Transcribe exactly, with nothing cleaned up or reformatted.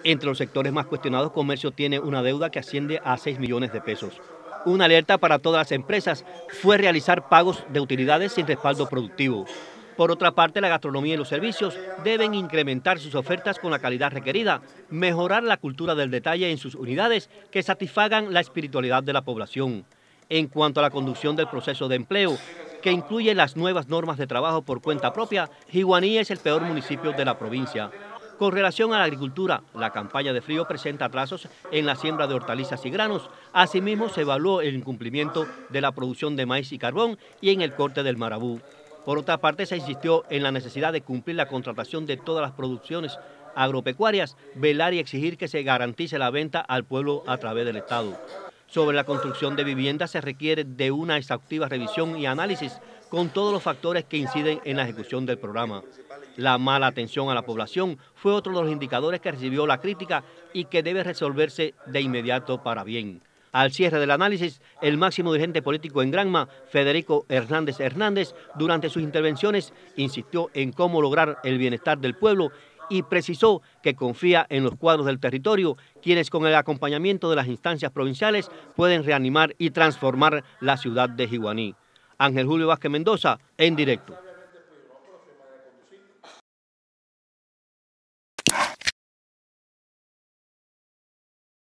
Entre los sectores más cuestionados, comercio tiene una deuda que asciende a seis millones de pesos. Una alerta para todas las empresas fue realizar pagos de utilidades sin respaldo productivo. Por otra parte, la gastronomía y los servicios deben incrementar sus ofertas con la calidad requerida, mejorar la cultura del detalle en sus unidades que satisfagan la espiritualidad de la población. En cuanto a la conducción del proceso de empleo, que incluye las nuevas normas de trabajo por cuenta propia, Jiguaní es el peor municipio de la provincia. Con relación a la agricultura, la campaña de frío presenta atrasos en la siembra de hortalizas y granos. Asimismo, se evaluó el incumplimiento de la producción de maíz y carbón y en el corte del marabú. Por otra parte, se insistió en la necesidad de cumplir la contratación de todas las producciones agropecuarias, velar y exigir que se garantice la venta al pueblo a través del Estado. Sobre la construcción de viviendas se requiere de una exhaustiva revisión y análisis con todos los factores que inciden en la ejecución del programa. La mala atención a la población fue otro de los indicadores que recibió la crítica y que debe resolverse de inmediato para bien. Al cierre del análisis, el máximo dirigente político en Granma, Federico Hernández Hernández, durante sus intervenciones insistió en cómo lograr el bienestar del pueblo y precisó que confía en los cuadros del territorio, quienes con el acompañamiento de las instancias provinciales pueden reanimar y transformar la ciudad de Jiguaní. Ángel Julio Vázquez Mendoza, en directo.